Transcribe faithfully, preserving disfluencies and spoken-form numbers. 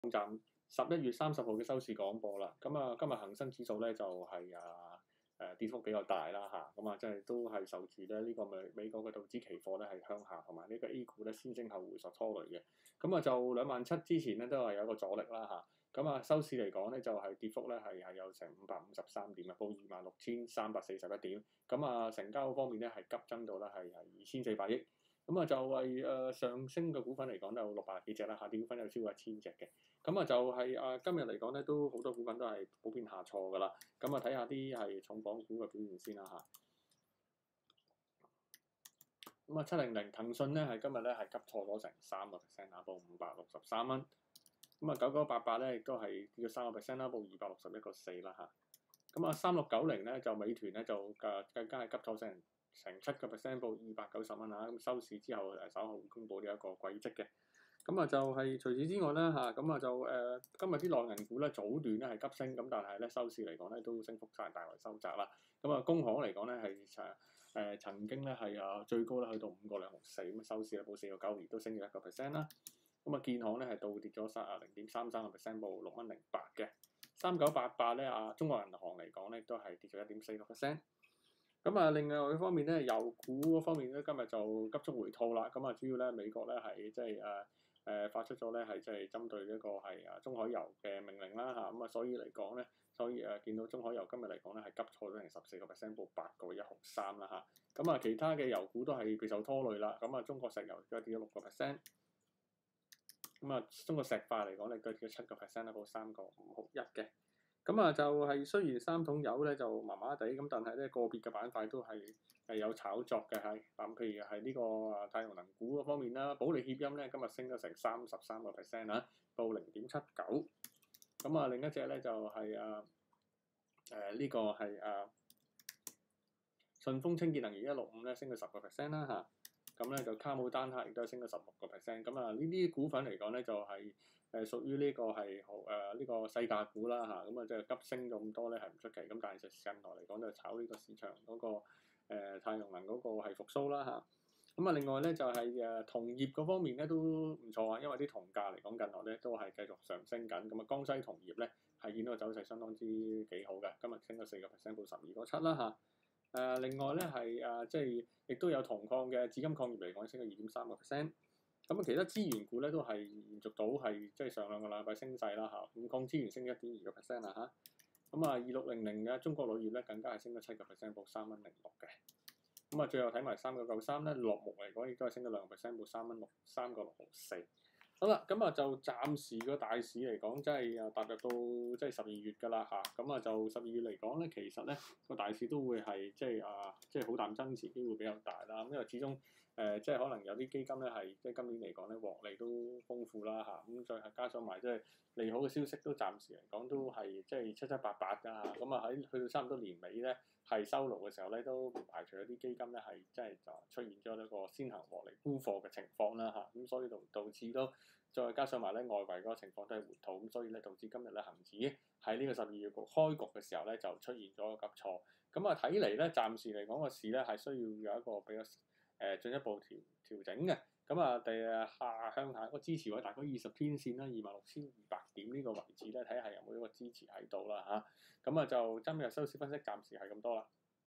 站十一月三十號嘅收市廣播啦。咁啊，今日恒生指數咧就係、是、啊誒跌幅比較大啦嚇，咁啊即係都係受住咧呢個美美國嘅道指期貨咧係向下，同埋呢個 A 股咧先升後回所拖累嘅。咁啊就兩萬七之前咧都係有個阻力啦嚇。咁啊收市嚟講咧就係、是、跌幅咧係係有成五百五十三點啊，報二萬六千三百四十一點。咁啊成交方面咧係急增到咧係係二千四百億。咁啊就係誒上升嘅股份嚟講都有六百幾隻啦，下跌股份有超過一千隻嘅。咁啊就係誒今日嚟講咧都好多股份都係普遍下挫噶啦。咁啊睇下啲係重磅股嘅表現先啦嚇。咁啊七零零騰訊咧係今日咧係急挫咗成三個 percent 啊，報五百六十三蚊。咁啊九九八八咧亦都係跌咗三個 percent 啦，報二百六十一個四啦嚇。咁啊三六九零咧就美團咧就誒更加係急挫成成七個 percent， 報二百九十蚊啊。咁收市之後誒稍後會公佈呢一個季績嘅。咁啊就係除此之外咧嚇，咁啊就誒、呃、今日啲內銀股咧早段咧係急升，咁但係咧收市嚟講咧都升幅晒大為收窄啦。咁啊工行嚟講咧係誒誒曾經咧係啊最高咧去到五個兩毫四，咁收市咧報四個九，亦都升咗一個 percent 啦。咁啊建行咧係倒跌咗三啊零點三三個 percent，報六蚊零八嘅。三九八八咧啊中國銀行嚟講咧都係跌咗一點四個 percent。咁啊，另外一方面咧，油股嗰方面咧，今日就急速回吐啦。咁啊，主要咧美國咧係即係誒誒發出咗咧係即係針對呢個係啊中海油嘅命令啦嚇。咁啊，所以嚟講咧，所以誒、啊、見到中海油今日嚟講咧係急挫咗成十四個 percent，報八個一毫三啦嚇。咁啊，其他嘅油股都係備受拖累啦。咁啊，中國石油而家跌咗六個 percent。咁啊，中國石化嚟講咧，佢跌咗七個 percent 啦，報三個五毫一嘅。咁啊，就係雖然三桶油咧就麻麻地，咁但係咧個別嘅板塊都係係有炒作嘅，係咁譬如係呢個啊太陽能股嗰方面啦，保利協鑫咧今日升咗成三十三個 percent 啊，報零點七九。咁啊，另一隻咧就係啊誒呢個係啊順豐清潔能源一六五咧升咗十個 percent 啦嚇。咁咧就卡姆丹克亦都係升咗十六個 percent。咁啊呢啲股份嚟講咧就係、是。誒屬於呢個係好誒呢個細價股啦嚇，咁啊即係急升咗咁多咧係唔出奇，咁但係實近來嚟講就炒呢個市場嗰、那個、呃、太陽能嗰個係復甦啦嚇。咁啊另外咧就係、是、誒銅業嗰方面咧都唔錯啊，因為啲銅價嚟講近來咧都係繼續上升緊，咁啊江西銅業咧係見到個走勢相當之幾好嘅，今日升咗四個 percent 到十二個七啦嚇。誒、啊、另外咧係誒即係亦都有銅礦嘅紫金礦業嚟講升咗二點三個 percent。咁啊，其他資源股咧都係延續到係即係上兩個禮拜升勢啦嚇，五礦資源升一點二個 percent 啦嚇，咁啊二六零零嘅中國鋁業咧更加係升咗七個 percent，報三蚊零六嘅。咁啊最後睇埋三九九三咧，落木嚟講亦都係升咗兩個 percent，報三蚊六三個六毫四。好啦，咁啊就暫時個大市嚟講，真係啊踏入到即係十二月㗎啦嚇，咁啊就十二月嚟講咧，其實咧個大市都會係即係啊即係好淡增持機會比較大啦，因為始終。誒、呃、即係可能有啲基金咧係即係今年嚟講咧獲利都豐富啦嚇，咁、啊、再加上埋即係利好嘅消息都暫時嚟講都係即係七七八八㗎嚇，咁啊喺去到差唔多年尾咧係收爐嘅時候咧都唔排除有啲基金咧係即係就出現咗一個先行獲利沽貨嘅情況啦嚇，咁、啊、所以導導致都再加上埋咧外圍嗰個情況都係回吐，咁所以咧導致今日咧恆指喺呢個十二月局開局嘅時候咧就出現咗個急挫，咁啊睇嚟咧暫時嚟講個市咧係需要有一個比較。誒進一步調調整嘅，咁啊第下向下一個支持位大概二十天線啦，二萬六千二百點呢個位置咧，睇下有冇一個支持喺度啦嚇。咁啊就今日收市分析暫時係咁多啦。